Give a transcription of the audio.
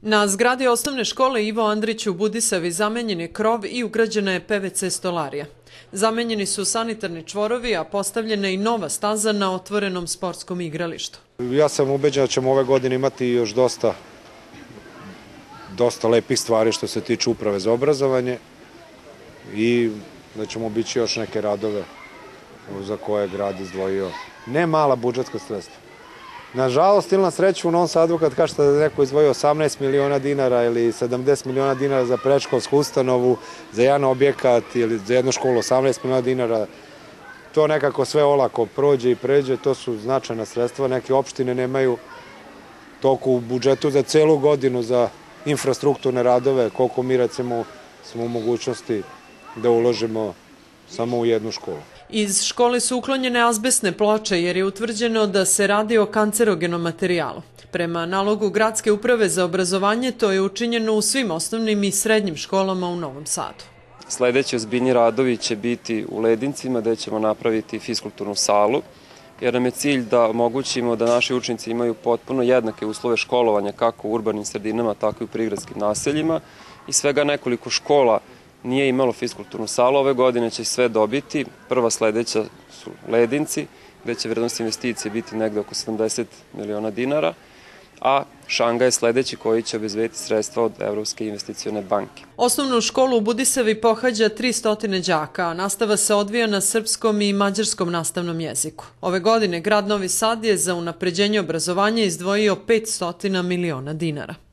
Na zgradi osnovne škole Ivo Andrić u Budisavi zamenjen je krov i ugrađena je PVC stolarija. Zamenjeni su sanitarni čvorovi, a postavljena je i nova staza na otvorenom sportskom igralištu. Ja sam ubeđen da ćemo ove godine imati još dosta lepih stvari što se tiče uprave za obrazovanje i da ćemo obići još neke radove za koje je grad izdvojio ne mala budžetska sredstva. Nažalost ili na sreću u Novom Sadu kad kažete da je neko izdvojio 18 miliona dinara ili 70 miliona dinara za predškolsku ustanovu, za jedan objekat ili za jednu školu 18 miliona dinara, to nekako sve olako prođe i pređe, to su značajna sredstva. Neke opštine nemaju toliko u budžetu za celu godinu za infrastrukturne radove, koliko mi recimo smo u mogućnosti da uložimo samo u jednu školu. Iz škole su uklonjene azbestne ploče jer je utvrđeno da se radi o kancerogenom materijalu. Prema nalogu Gradske uprave za obrazovanje to je učinjeno u svim osnovnim i srednjim školama u Novom Sadu. Sledeći ozbiljni radovi će biti u Ledincima gde ćemo napraviti fiskulturnu salu jer nam je cilj da omogućimo da naši učenici imaju potpuno jednake uslove školovanja kako u urbanim sredinama tako i u prigradskim naseljima i svega nekoliko škola nije imalo fiskulturnu salu. Ove godine će sve dobiti. Prva sledeća su Ledinci, gde će vrednost investicije biti negde oko 70 miliona dinara, a Šanga je sledeći koji će obezbediti sredstva od Evropske investicione banke. Osnovnu školu u Budisavi pohađa 300 đaka, a nastava se odvija na srpskom i mađarskom nastavnom jeziku. Ove godine grad Novi Sad je za unapređenje obrazovanja izdvojio 500 miliona dinara.